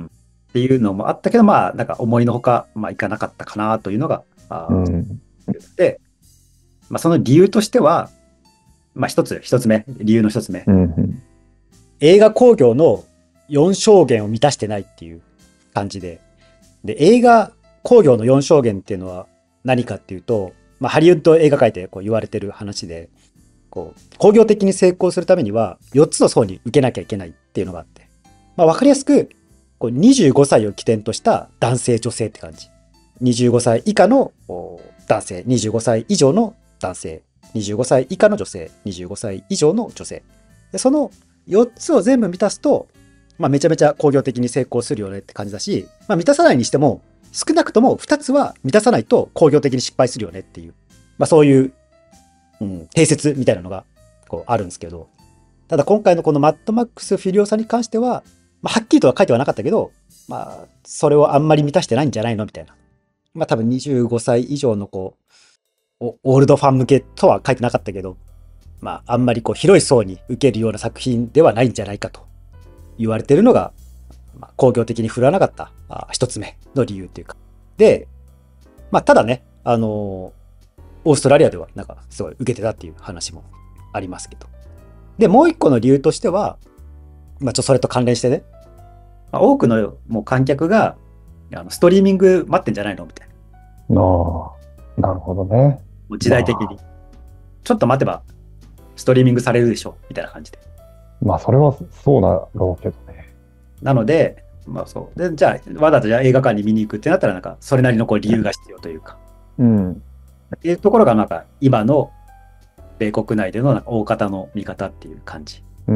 っていうのもあったけど、まあ、なんか思いのほか、まあ、いかなかったかなというのが、あうん、 で、まあ、その理由としては、まあ、一つ、一つ目、理由の一つ目。 うんうん、 映画興行のよん証言を満たしてないっていう感じで、で、映画興行のよん証言っていうのは何かっていうと、まあ、ハリウッド映画界でこう言われてる話で、こう、興行的に成功するためにはよっつの層に受けなきゃいけないっていうのがあって、まあ、わかりやすく、こうにじゅうごさいを起点とした男性女性って感じ。にじゅうごさい以下の男性、にじゅうごさい以上の男性、にじゅうごさい以下の女性、にじゅうごさい以上の女性。でそのよっつを全部満たすと、まあ、めちゃめちゃ興行的に成功するよねって感じだし、まあ、満たさないにしても、少なくともふたつは満たさないと興行的に失敗するよねっていう、まあ、そういう、うん、定説みたいなのがこうあるんですけど、ただ今回のこのマッドマックス・フュリオサに関しては、まあ、はっきりとは書いてはなかったけど、まあ、それをあんまり満たしてないんじゃないのみたいな。まあ多分にじゅうごさい以上のこう、オールドファン向けとは書いてなかったけど、まああんまりこう広い層に受けるような作品ではないんじゃないかと言われているのが、まあ、興行的に振るわなかったあ一つ目の理由っていうか。で、まあただね、あのー、オーストラリアではなんかすごい受けてたっていう話もありますけど。で、もう一個の理由としては、まあちょっとそれと関連してね、まあ、多くのもう観客があのストリーミング待ってんじゃないのみたいな。 ああ、なるほどね。 もう時代的に、まあ。ちょっと待てばストリーミングされるでしょみたいな感じで。 まあ、それはそうだろうけどね。 なので、まあそう。で、じゃあ、わざわざじゃあ映画館に見に行くってなったら、なんか、それなりのこう理由が必要というか。 うん。 っていうところが、なんか、今の米国内でのなんか大方の見方っていう感じ。 うん。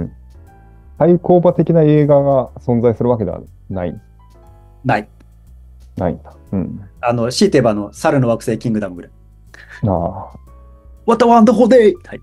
対抗馬的な映画が存在するわけではない。 ない。 ないんだ。うん。 あの、強いて言えば、あの、猿の惑星キングダムぐらい。 ああ。 What a wonderful day! はい。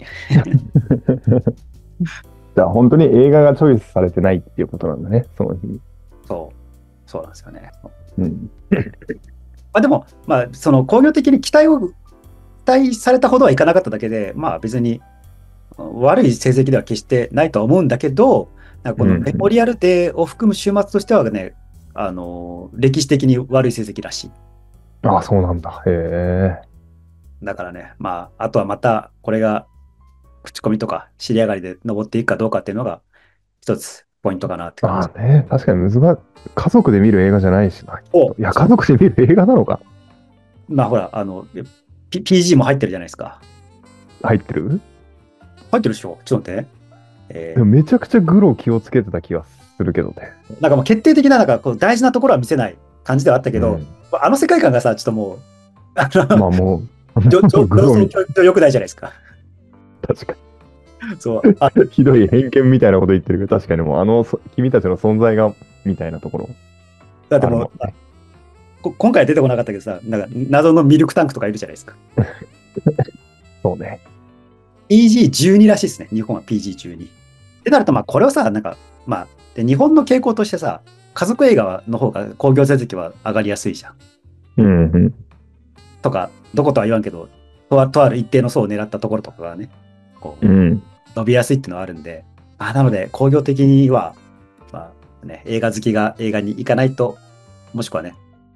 じゃあ、本当に映画がチョイスされてないっていうことなんだね、その日に。 そう。そうなんですよね。 うん。 まあでも、まあ、その工業的に期待を、期待されたほどはいかなかっただけで、まあ別に悪い成績では決してないとは思うんだけど、なんかこのメモリアルデーを含む週末としてはね、あの、歴史的に悪い成績らしい。 ああ、そうなんだ。へえ。 だからね、まあ、あとはまた、これが、口コミとか、知り上がりで登っていくかどうかっていうのが、一つ、ポイントかなって感じ。 ああね、確かに難しい。家族で見る映画じゃないしな。いや、家族で見る映画なのか。 まあ、ほら、あの、P、ピージー も入ってるじゃないですか。 入ってる？ 入ってるでしょ？ちょっと待って。 えー、でもめちゃくちゃグロ気をつけてた気がするけどね。 なんかもう決定的な、なんかこう大事なところは見せない感じではあったけど、うん、あの世界観がさ、ちょっともう、あの、まあもう、上層教育良くないじゃないですか。 確かに。 そうあひどい偏見みたいなこと言ってるけど、確かにもう、あの、君たちの存在が、みたいなところ。 だってもう、ね、今回は出てこなかったけどさ、なんか謎のミルクタンクとかいるじゃないですか。 そうね。 ピージーじゅうに らしいですね。日本は ピージーじゅうに。ってなると、まあ、これをさ、なんか、まあ、で日本の傾向としてさ、家族映画の方が興行成績は上がりやすいじゃん。 うんうん。 とか、どことは言わんけど、とあ、とある一定の層を狙ったところとかがね、こう、うん、伸びやすいっていうのはあるんで、あなので、興行的には、まあね、映画好きが映画に行かないと、もしくはね、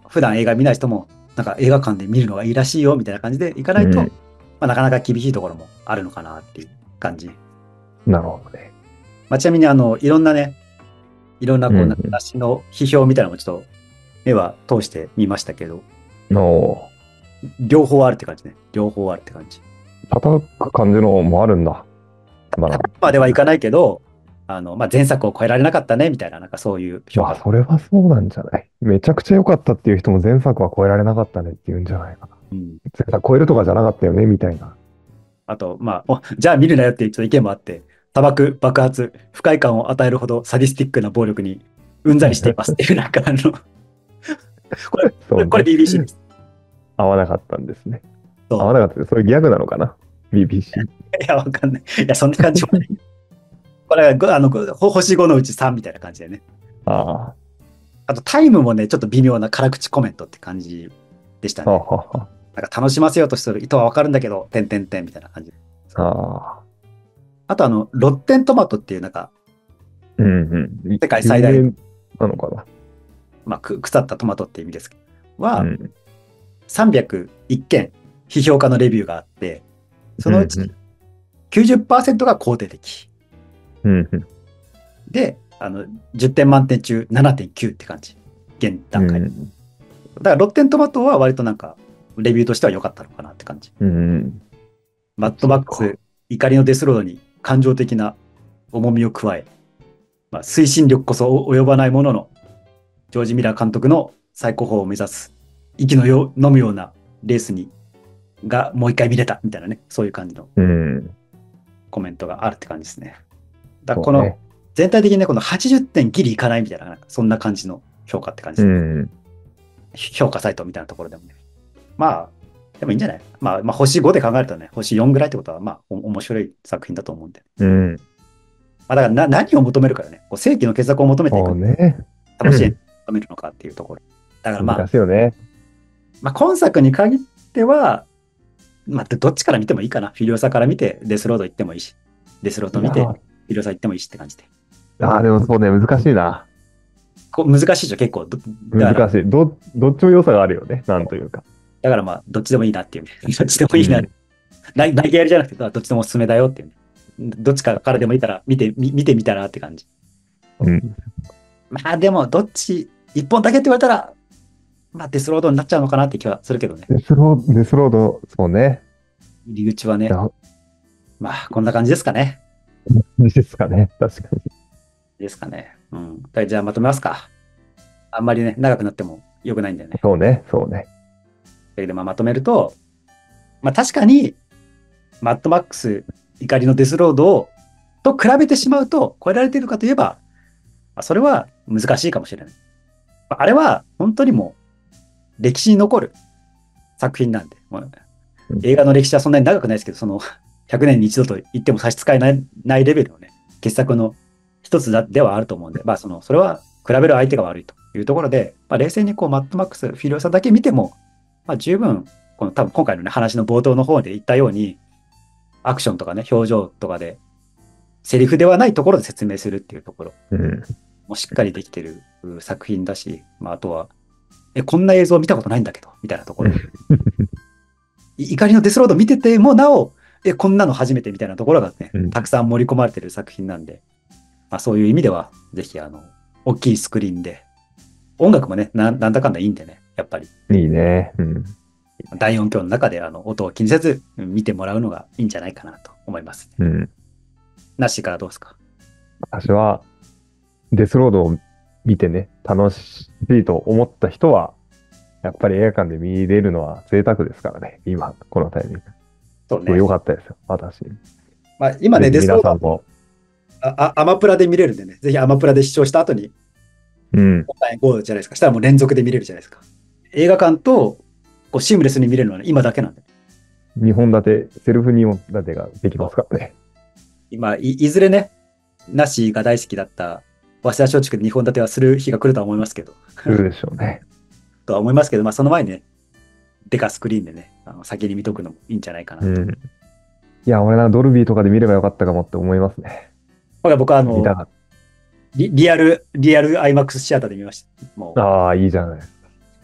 普段映画見ない人も、なんか映画館で見るのがいいらしいよみたいな感じで行かないと、 うんまあ、なかなか厳しいところもあるのかなっていう感じ。 なるほどね。 まあ、ちなみにあのいろんなね、いろんなこううんうんなんか雑誌の批評みたいなのもちょっと目は通してみましたけど、 の、 両方あるって感じね。両方あるって感じ。 叩く感じのもあるんだ。まだ。 まではいかないけど、あの、まあ、前作を超えられなかったねみたいな、なんかそういう評まあ、 価。 それはそうなんじゃない。めちゃくちゃ良かったっていう人も前作は超えられなかったねって言うんじゃないかな。 うん、 前作超えるとかじゃなかったよねみたいな。 あと、まあ、おじゃあ見るなよっていうちょっと意見もあって、砂漠、爆発、不快感を与えるほどサディスティックな暴力にうんざりしていますっていう、なんかあの、これ、 そうねこれ ビービーシー です。 合わなかったんですね。 そう合わなかったです。それギャグなのかな ?ビービーシー。 いや、わかんない。いや、そんな感じもない。これはごあのごほ星ごのうちさんみたいな感じでね。 ああと、タイムもね、ちょっと微妙な辛口コメントって感じでしたあ。はね。 はは。 なんか楽しませようとする意図はわかるんだけど、てんてんてんみたいな感じ。 ああ。 あと、あの、ロッテントマトっていう、なんか、 うんうん。 世界最大有名なのかな。 まあ、く腐ったトマトって意味ですけど、は、 うんさんびゃくいってん批評家のレビューがあって、そのうちうんきゅうじゅっパーセントが肯定的。 うんうん。 で、あの、じゅってん満点中ななてんきゅうって感じ。現段階。 うんだから、ロッテントマトは割となんか、レビューとしては良かったのかなって感じ。 うんマッドマックス、怒りのデスロードに感情的な重みを加え、まあ、推進力こそ及ばないものの、ジョージ・ミラー監督の最高峰を目指す、息のよ飲むようなレースに、がもう一回見れたみたいなね、そういう感じのうん。 コメントがあるって感じですね。だからこの、 そうね全体的にね、このはちじゅってんギリいかないみたいな、なんかそんな感じの評価って感じうですね。 ん。 評価サイトみたいなところでもね。まあ、でもいいんじゃない？まあ、まあ、星ごで考えるとね、星よんぐらいってことは、まあ、お面白い作品だと思うんで。 うん。 まあ、だからな何を求めるかだね。こう正規の傑作を求めていくそうね。 楽しい求めるのかっていうところ。だからまあ難し、いよね。 まあ、今作に限っては、まあ、どっちから見てもいいかな。フィリオサから見て、デスロード行ってもいいし、デスロード見て、 いやフィリオサ行ってもいいしって感じで。 ああ、でもそうね、難しいな。 こう難しいでしょ、結構。どだから難しい。ど、どっちも良さがあるよね。なんというか。 だからまあ、どっちでもいいなっていうね。どっちでもいいな。 うんな投げやりじゃなくて、どっちでもおすすめだよっていうね。どっちかからでもいいから見て、み見てみたらって感じ。 うん。 まあでも、どっち、一本だけって言われたら、まあデスロードになっちゃうのかなって気はするけどね。 デスロード、デスロード、そうね。 入り口はねい。や、 まあ、こんな感じですかね。 ですかね。確かに。 ですかね。うん。じゃあまとめますか。あんまりね、長くなっても良くないんだよね。 そうね、そうね。 だけどまあまとめると、まあ確かに、マッドマックス怒りのデスロードをと比べてしまうと超えられているかといえば、まあ、それは難しいかもしれない。まああれは本当にもう歴史に残る作品なんで、もう映画の歴史はそんなに長くないですけど、そのひゃくねんに一度と言っても差し支えないないレベルのね、傑作の一つだではあると思うんで、まあその、それは比べる相手が悪いというところで、まあ、冷静にこうマッドマックス、フィリオサだけ見ても、まあ十分、この多分今回のね、話の冒頭の方で言ったように、アクションとかね、表情とかで、セリフではないところで説明するっていうところうん。 もしっかりできてるう作品だし、まああとは、え、こんな映像見たことないんだけど、みたいなところ。い怒りのデスロード見ててもなお、え、こんなの初めてみたいなところがね、 うんたくさん盛り込まれてる作品なんで、まあそういう意味では、ぜひあの、大きいスクリーンで、音楽もね、ななんだかんだいいんでね、やっぱり。 いいね。うん。 大音響の中であの音を気にせずうん見てもらうのがいいんじゃないかなと思います。 うん。 ナッシーからどうですか？ 私は、デスロードを見てね、楽しいと思った人は、やっぱり映画館で見れるのは贅沢ですからね、今、このタイミング。 そうね。 良かったですよ、私。 まあ、今ね、デぜひスロード皆さんも。 ああアマプラで見れるんでね、ぜひアマプラで視聴した後に、 うん。 ごじゃないですか。したらもう連続で見れるじゃないですか。映画館とこうシームレスに見れるのは、ね、今だけなんで。 にほん立て、セルフにほん立てができますからね。 今い、いずれね、ナッシーが大好きだった早稲田松竹でにほん立てはする日が来るとは思いますけど、 するでしょうね。 とは思いますけど、まあその前にね、デカスクリーンでね、あの先に見とくのもいいんじゃないかなと。 うん。いや、俺な、ドルビーとかで見ればよかったかもって思いますね。 これ僕はあの見たかっリ、リアル、リアル アイマックス シアターで見ました。もう、 た。ああ、いいじゃない。 しっ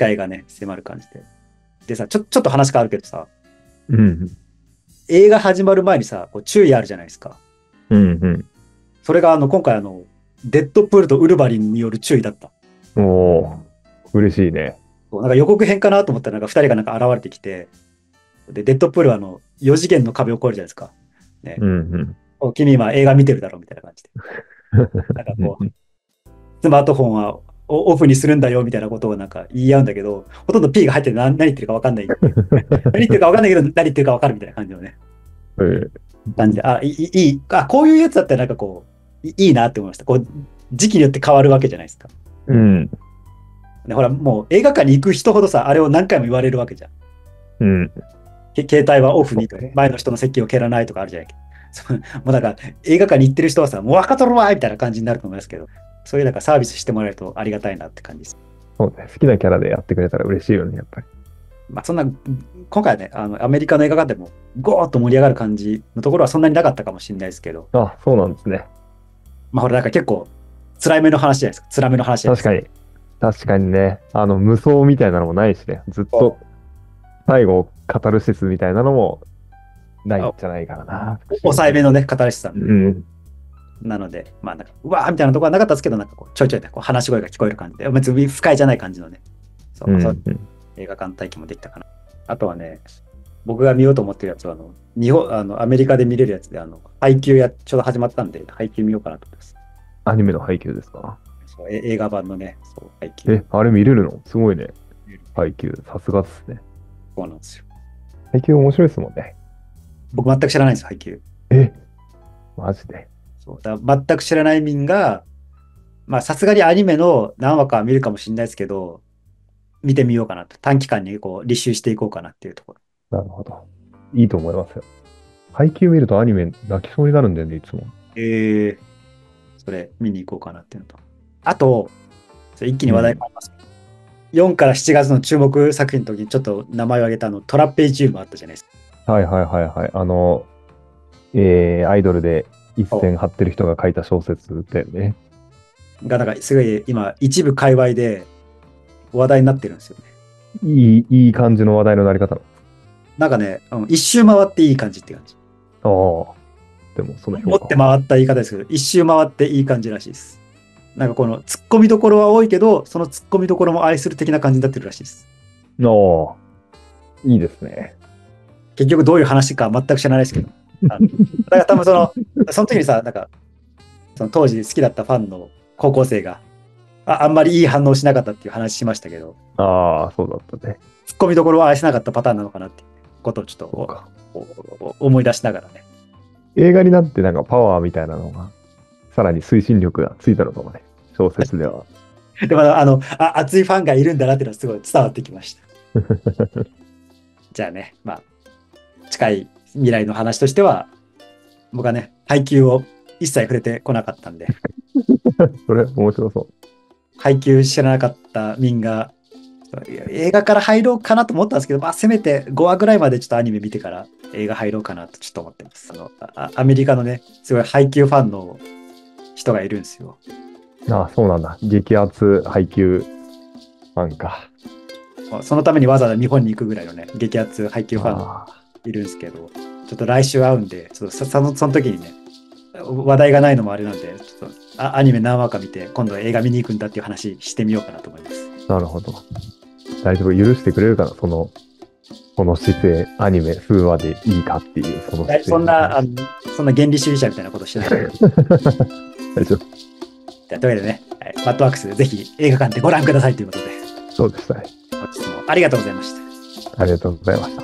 界がね、迫る感じで。でさ、ちょ、ちょっと話変わるけどさ、 うん。 映画始まる前にさ、こう注意あるじゃないですか。 うんうん。 それがあの、今回あの、デッドプールとウルヴァリンによる注意だった。 おお、嬉しいね。 なんか予告編かなと思ったら、なんか二人がなんか現れてきて、で、デッドプールはあの、よ次元の壁を越えるじゃないですか。ね。 うんうん。 お君今映画見てるだろみたいな感じで。なんかこう、スマートフォンはオフにするんだよみたいなことをなんか言い合うんだけど、ほとんど P が入ってて何、何言ってるか分かんない。何言ってるか分かんないけど、何言ってるか分かるみたいな感じのね。 うん、 感じで、あ、いい、いい、あ、こういうやつだったらなんかこう、いいいなって思いました。こう、時期によって変わるわけじゃないですか。 うん。 で、ほら、もう映画館に行く人ほどさ、あれを何回も言われるわけじゃん。 うん。 け携帯はオフにとか、前の人の席を蹴らないとかあるじゃないか。そもうだから映画館に行ってる人はさ、もう分かっとるわーみたいな感じになると思いますけど、そういうなんかサービスしてもらえるとありがたいなって感じです。 そうね。好きなキャラでやってくれたら嬉しいよね、やっぱり。 まあそんな、今回はね、あの、アメリカの映画館でもゴーッと盛り上がる感じのところはそんなになかったかもしれないですけど、 あ、そうなんですね。 まあほら、なんか結構、辛めの話じゃないですか。辛めの話じゃないですか。 確かに。確かにね。あの、無双みたいなのもないしね。ずっと、最後、カタルシスみたいなのもないんじゃないかな。 抑えめのね、語り師さん。 うん。 なので、まあなんか、うわーみたいなところはなかったですけど、なんかこう、ちょいちょいね、こう話し声が聞こえる感じで、別に不快じゃない感じのね、そう、 うんうんそう映画館体験もできたかな。あとはね、僕が見ようと思ってるやつは、あの、日本、あの、アメリカで見れるやつで、あの、配給や、ちょうど始まったんで、配給見ようかなと思います。 アニメの配給ですか？ そう、え映画版のね、そう、配給。 え、あれ見れるの？すごいね。配給。さすがですね。 そうなんですよ。 配給面白いですもんね。 僕全く知らないんですよ、配給。 え、マジで。 そう、だから全く知らない民が、まあ、さすがにアニメの何話かは見るかもしれないですけど、見てみようかなと。短期間にこう、履修していこうかなっていうところ。 なるほど。いいと思いますよ。配給見るとアニメ泣きそうになるんだよね、いつも。 ええそれ見に行こうかなっていうのと。あと、それ一気に話題変わりますけど、うん、よんからしちがつの注目作品の時にちょっと名前を挙げたあのトラペジウムあったじゃないですか。 はいはいはいはい。あの、えー、アイドルで一線張ってる人が書いた小説だよね。 が、なんかすごい今、一部界隈で話題になってるんですよね。 いい、いい感じの話題のなり方。 なんかね、うん、一周回っていい感じって感じ。 ああ。でもその評価持って回った言い方ですけど、一周回っていい感じらしいです。なんかこの突っ込みどころは多いけど、その突っ込みどころも愛する的な感じになってるらしいです。 ああ。いいですね。 結局どういう話か全く知らないですけど。あのだから多分その、その時にさ、なんか、その当時好きだったファンの高校生が、あ, あんまりいい反応しなかったっていう話しましたけど、 ああ、そうだったね。 突っ込みどころは愛せなかったパターンなのかなっていうことをちょっと思い出しながらね。 映画になってなんかパワーみたいなのが、さらに推進力がついたのかもね、小説では。 でもあのあ、熱いファンがいるんだなっていうのはすごい伝わってきました。じゃあね、まあ、近い未来の話としては、僕はね、配給を一切触れてこなかったんで。 それ、面白そう。 配給知らなかった民が、映画から入ろうかなと思ったんですけど、まあ、せめてごわぐらいまでちょっとアニメ見てから映画入ろうかなとちょっと思ってます。あのあアメリカのね、すごい配給ファンの人がいるんですよ。 ああ、そうなんだ。激アツ配給ファンか。 そのためにわざわざ日本に行くぐらいのね、激アツ配給ファンがいるんですけど、ちょっと来週会うんで、ちょっとそのその時にね、話題がないのもあれなんで、ちょっとあアニメ何話か見て、今度は映画見に行くんだっていう話してみようかなと思います。 なるほど。大丈夫、許してくれるかな、その、この姿勢、アニメ数話でいいかっていう、その姿勢。 そんな、あのそんな原理主義者みたいなことしてない。 大丈夫。 じゃあ、というわけでね、はい、マッドワークス、ぜひ映画館でご覧くださいということで。 そうでしたね。 本日もありがとうございました。 ありがとうございました。